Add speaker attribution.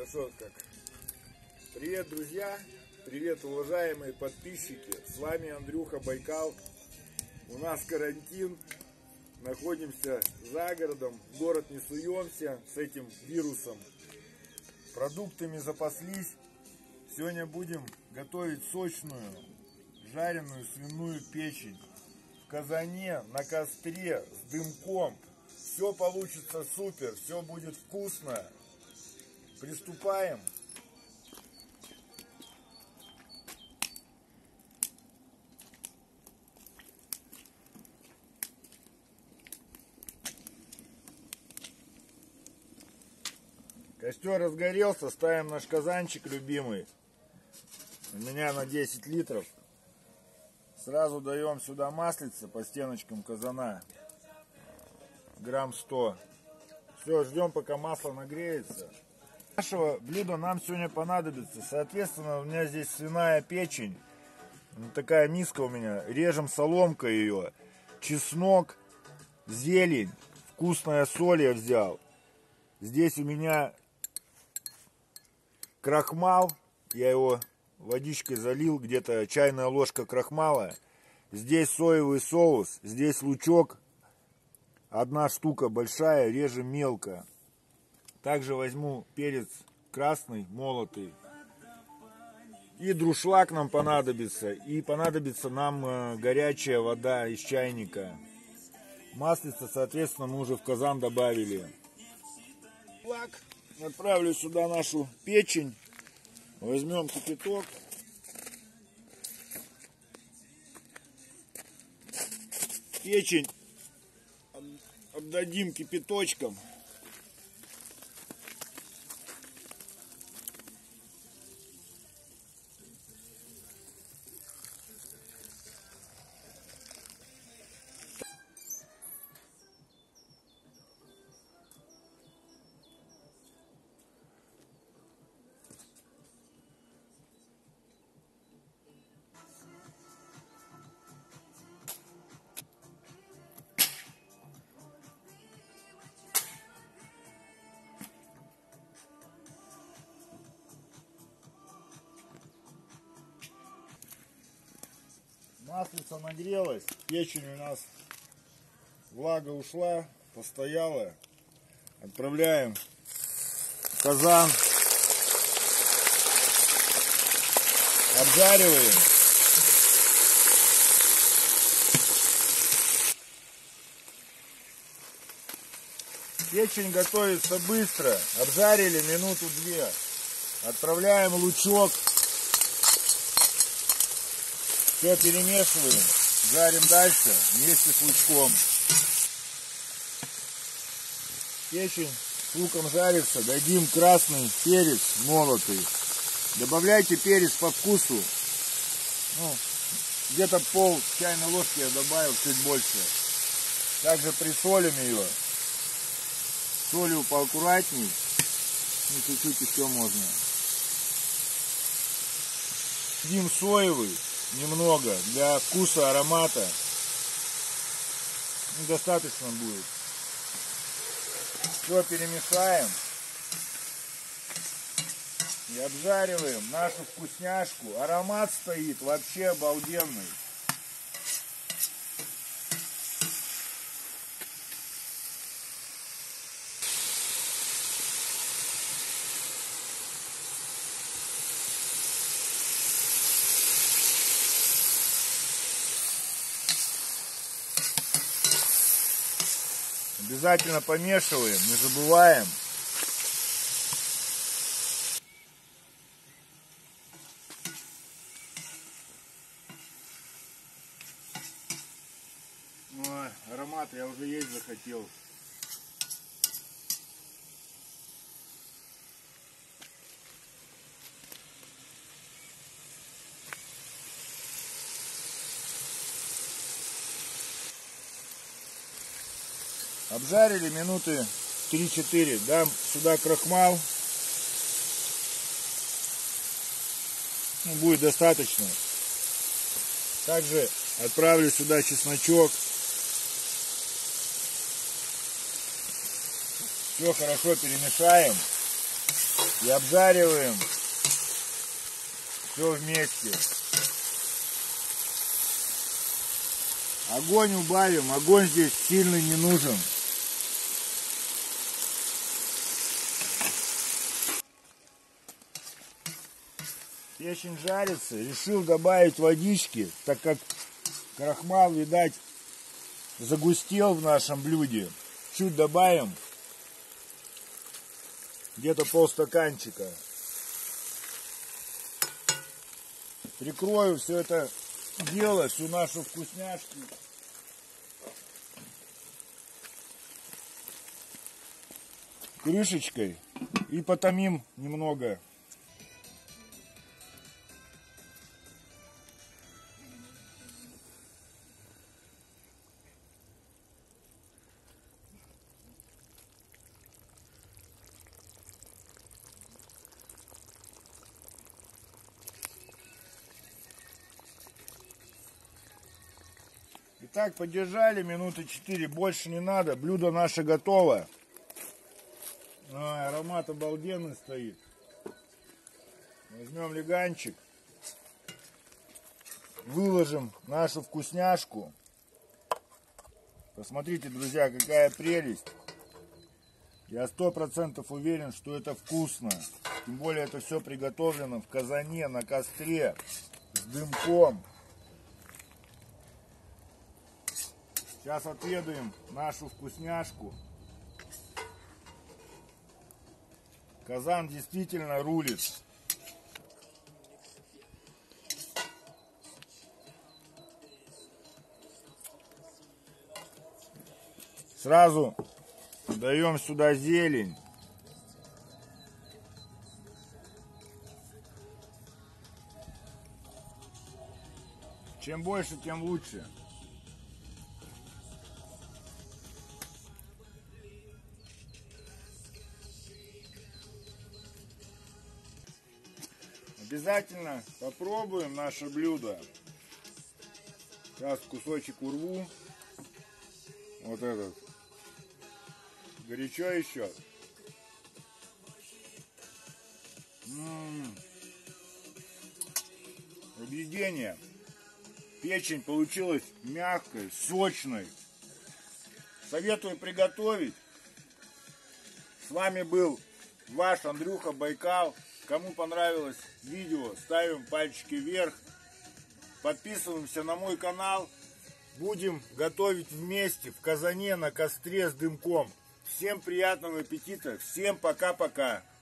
Speaker 1: Хорошо как. Привет, друзья! Привет, уважаемые подписчики! С вами Андрюха Байкал. У нас карантин. Находимся за городом. В город не суемся с этим вирусом. Продуктами запаслись. Сегодня будем готовить сочную жареную свиную печень. В казане, на костре, с дымком. Все получится супер, все будет вкусно. Приступаем. Костер разгорелся, ставим наш казанчик любимый. У меня на 10 литров. Сразу даем сюда маслица по стеночкам казана. Грамм 100. Все, ждем, пока масло нагреется. Нашего блюда нам сегодня понадобится. Соответственно, у меня здесь свиная печень. Вот такая миска у меня. Режем соломкой ее. Чеснок, зелень, вкусная соль я взял. Здесь у меня крахмал. Я его водичкой залил. Где-то чайная ложка крахмала. Здесь соевый соус. Здесь лучок. Одна штука большая, режем мелко. Также возьму перец красный, молотый. И друшлаг нам понадобится. И понадобится нам горячая вода из чайника. Маслица, соответственно, мы уже в казан добавили. Отправлю сюда нашу печень. Возьмем кипяток. Печень обдадим кипяточком. Маслица нагрелась, печень у нас, влага ушла, постояла. Отправляем в казан, обжариваем. Печень готовится быстро, обжарили минуту-две. Отправляем лучок. Все перемешиваем, жарим дальше вместе с лучком. Печень с луком жарится, дадим красный перец молотый. Добавляйте перец по вкусу. Где-то пол чайной ложки я добавил, чуть больше. Также присолим ее. Солью поаккуратней. Чуть-чуть еще можно. Дадим соевый. Немного, для вкуса, аромата. Достаточно будет. Все перемешаем. И обжариваем нашу вкусняшку. Аромат стоит вообще обалденный. Обязательно помешиваем, не забываем. Ой, аромат я уже есть захотел. Обжарили минуты 3-4. Дам сюда крахмал. Будет достаточно. Также отправлю сюда чесночок. Все хорошо перемешаем. И обжариваем все вместе. Огонь убавим, огонь здесь сильно не нужен. Печень жарится, решил добавить водички, так как крахмал, видать, загустел в нашем блюде. Чуть добавим, где-то полстаканчика. Прикрою все это дело, всю нашу вкусняшку крышечкой и потомим немного. Итак, подержали минуты 4, больше не надо. Блюдо наше готово. Аромат обалденный стоит. Возьмем леганчик. Выложим нашу вкусняшку. Посмотрите, друзья, какая прелесть. Я 100% уверен, что это вкусно. Тем более это все приготовлено в казане, на костре, с дымком. Сейчас отведаем нашу вкусняшку. Казан действительно рулит. Сразу даем сюда зелень. Чем больше, тем лучше. Обязательно попробуем наше блюдо. Сейчас кусочек урву. Вот этот. Горячо еще. Объедение. Печень получилась мягкой, сочной. Советую приготовить. С вами был ваш Андрюха Байкал. Кому понравилось видео, ставим пальчики вверх. Подписываемся на мой канал. Будем готовить вместе в казане на костре с дымком. Всем приятного аппетита. Всем пока-пока.